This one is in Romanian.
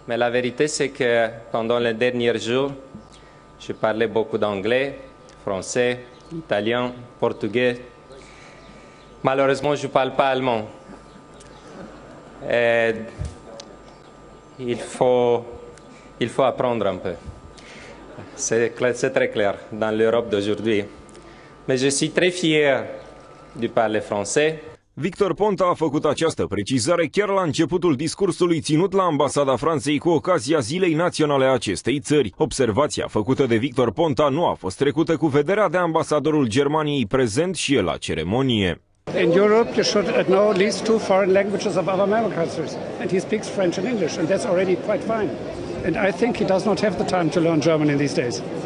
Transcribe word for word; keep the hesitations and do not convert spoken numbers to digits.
Mais la vérité, c'est que pendant les derniers jours, je parlais beaucoup d'anglais, français, italien, portugais. Malheureusement, je ne parle pas allemand. Et il faut, il faut apprendre un peu. C'est très clair dans l'Europe d'aujourd'hui. Mais je suis très fier de parler français. Victor Ponta a făcut această precizare chiar la începutul discursului ținut la Ambasada Franței cu ocazia Zilei Naționale a acestei țări. Observația făcută de Victor Ponta nu a fost trecută cu vederea de ambasadorul Germaniei prezent și el la ceremonie. In Europe, you should know at least two foreign languages of other member countries, and he speaks French and English, and that's already quite fine. And I think he does not have the time to learn German in these days.